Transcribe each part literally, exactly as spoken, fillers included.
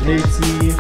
dreht sie.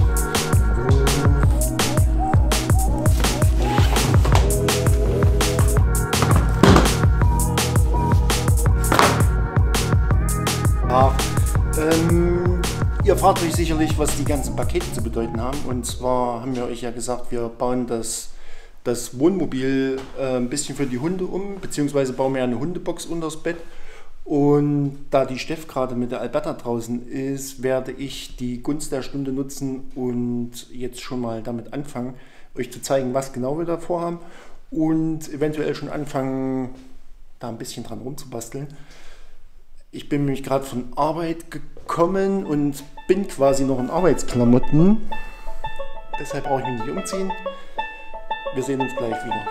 Ja, ähm, ihr fragt euch sicherlich, was die ganzen Pakete zu bedeuten haben. Und zwar haben wir euch ja gesagt, wir bauen das, das Wohnmobil äh, ein bisschen für die Hunde um, beziehungsweise bauen wir eine Hundebox unter das Bett. Und da die Steff gerade mit der Alberta draußen ist, werde ich die Gunst der Stunde nutzen und jetzt schon mal damit anfangen, euch zu zeigen, was genau wir da vorhaben und eventuell schon anfangen, da ein bisschen dran rumzubasteln. Ich bin nämlich gerade von Arbeit gekommen und bin quasi noch in Arbeitsklamotten. Deshalb brauche ich mich nicht umziehen. Wir sehen uns gleich wieder.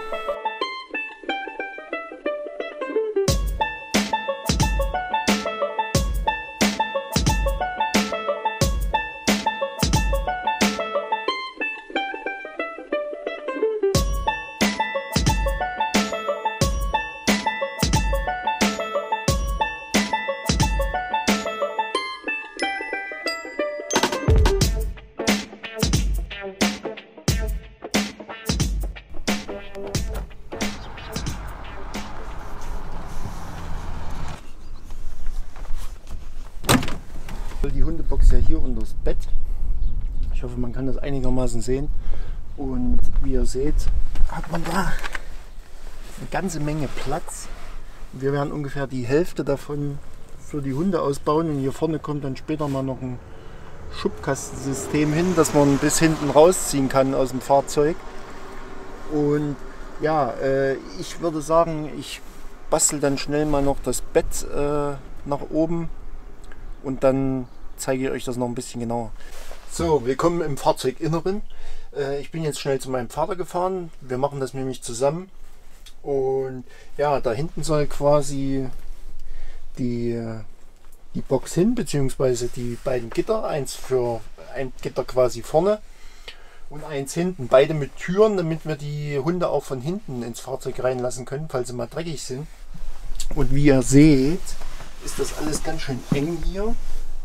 Die Hundebox ja hier unter das Bett. Ich hoffe, man kann das einigermaßen sehen. Und wie ihr seht, hat man da eine ganze Menge Platz. Wir werden ungefähr die Hälfte davon für die Hunde ausbauen. Und hier vorne kommt dann später mal noch ein Schubkastensystem hin, dass man bis hinten rausziehen kann aus dem Fahrzeug. Und ja, äh, ich würde sagen, ich bastel dann schnell mal noch das Bett äh, nach oben. Und dann zeige ich euch das noch ein bisschen genauer. So, willkommen im Fahrzeuginneren. Äh, ich bin jetzt schnell zu meinem Vater gefahren. Wir machen das nämlich zusammen. Und ja, da hinten soll quasi die, die Box hin, beziehungsweise die beiden Gitter. Eins für ein Gitter quasi vorne und eins hinten. Beide mit Türen, damit wir die Hunde auch von hinten ins Fahrzeug reinlassen können, falls sie mal dreckig sind. Und wie ihr seht, ist das alles ganz schön eng hier.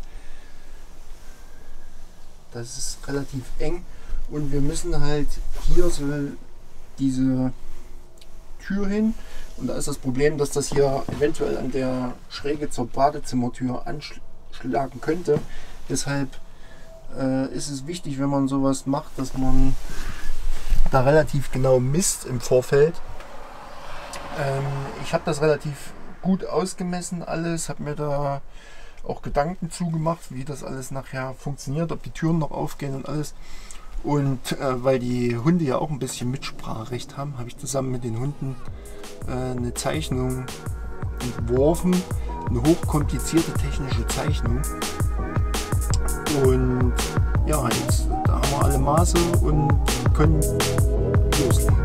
Das ist relativ eng und wir müssen halt, hier soll diese Tür hin und da ist das Problem, dass das hier eventuell an der Schräge zur Badezimmertür anschlagen könnte. Deshalb äh, ist es wichtig, wenn man sowas macht, dass man da relativ genau misst im Vorfeld. Ähm, ich habe das relativ gut ausgemessen alles, habe mir da auch Gedanken zugemacht, wie das alles nachher funktioniert, ob die Türen noch aufgehen und alles. Und äh, weil die Hunde ja auch ein bisschen Mitspracherecht haben, habe ich zusammen mit den Hunden äh, eine Zeichnung entworfen, eine hochkomplizierte technische Zeichnung. Und ja, jetzt da haben wir alle Maße und können loslegen.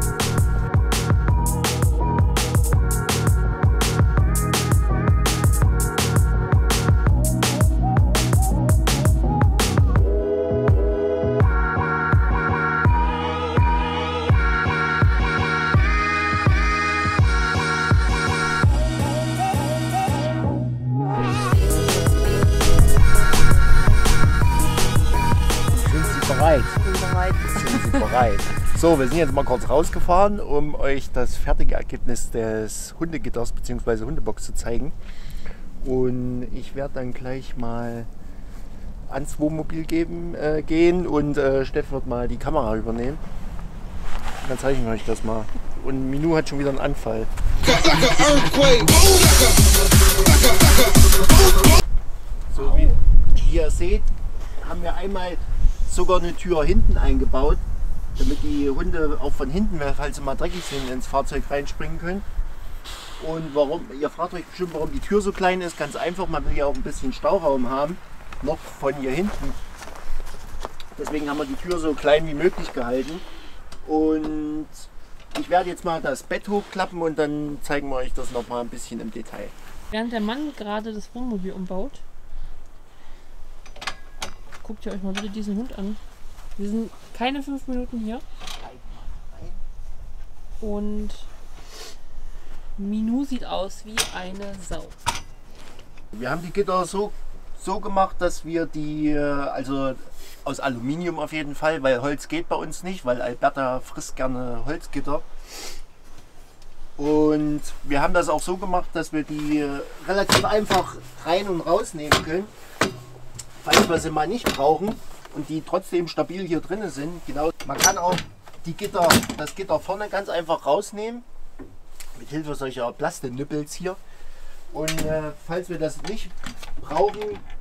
Bereit. Bereit. Sind Sie bereit? So, wir sind jetzt mal kurz rausgefahren, um euch das fertige Ergebnis des Hundegitters bzw. Hundebox zu zeigen. Und ich werde dann gleich mal ans Wohnmobil geben, äh, gehen und äh, Steff wird mal die Kamera übernehmen. Und dann zeige ich euch das mal. Und Minu hat schon wieder einen Anfall. So, wie, wie ihr seht, haben wir einmal sogar eine Tür hinten eingebaut, damit die Hunde auch von hinten, falls sie mal dreckig sind, ins Fahrzeug reinspringen können. Und warum, ihr fragt euch bestimmt, warum die Tür so klein ist. Ganz einfach, man will ja auch ein bisschen Stauraum haben, noch von hier hinten. Deswegen haben wir die Tür so klein wie möglich gehalten. Und ich werde jetzt mal das Bett hochklappen und dann zeigen wir euch das noch mal ein bisschen im Detail. Während der Mann gerade das Wohnmobil umbaut, guckt ihr euch mal bitte diesen Hund an. Wir sind keine fünf Minuten hier. Und Minu sieht aus wie eine Sau. Wir haben die Gitter so, so gemacht, dass wir die, also aus Aluminium auf jeden Fall, weil Holz geht bei uns nicht, weil Alberta frisst gerne Holzgitter. Und wir haben das auch so gemacht, dass wir die relativ einfach rein und rausnehmen können, falls wir sie mal nicht brauchen und die trotzdem stabil hier drin sind. Genau. Man kann auch die Gitter, das Gitter vorne ganz einfach rausnehmen, mit Hilfe solcher Plastiknüppels hier. Und äh, falls wir das nicht brauchen,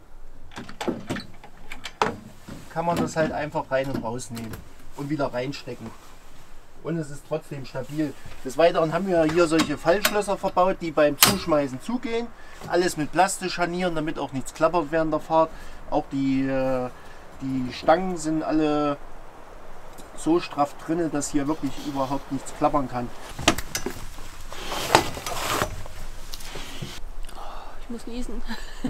kann man das halt einfach rein und rausnehmen und wieder reinstecken. Und es ist trotzdem stabil. Des Weiteren haben wir hier solche Fallschlösser verbaut, die beim Zuschmeißen zugehen. Alles mit Plastikscharnieren, damit auch nichts klappert während der Fahrt. Auch die, äh, die Stangen sind alle so straff drin, dass hier wirklich überhaupt nichts klappern kann. Ich muss niesen.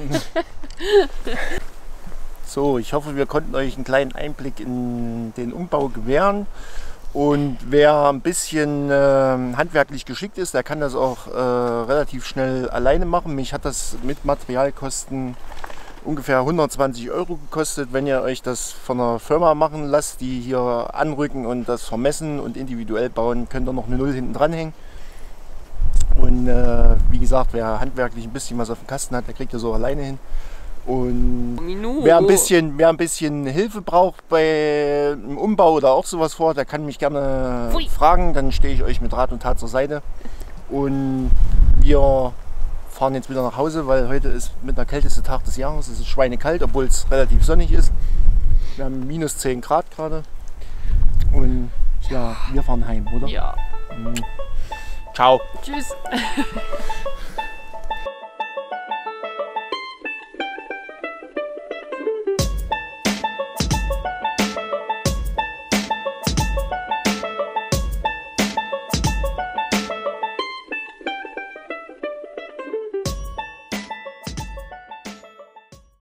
So, ich hoffe, wir konnten euch einen kleinen Einblick in den Umbau gewähren. Und wer ein bisschen äh, handwerklich geschickt ist, der kann das auch äh, relativ schnell alleine machen. Mich hat das mit Materialkosten ungefähr hundertzwanzig Euro gekostet. Wenn ihr euch das von einer Firma machen lasst, die hier anrücken und das vermessen und individuell bauen, könnt ihr noch eine Null hinten dranhängen. Und äh, wie gesagt, wer handwerklich ein bisschen was auf dem Kasten hat, der kriegt das so alleine hin. Und wer ein, bisschen, wer ein bisschen Hilfe braucht bei einem Umbau oder auch sowas vor, der kann mich gerne Pfui. fragen, dann stehe ich euch mit Rat und Tat zur Seite. Und wir fahren jetzt wieder nach Hause, weil heute ist mit der kälteste Tag des Jahres. Es ist schweinekalt, obwohl es relativ sonnig ist. Wir haben minus zehn Grad gerade. Und ja, wir fahren heim, oder? Ja. Mhm. Ciao. Tschüss.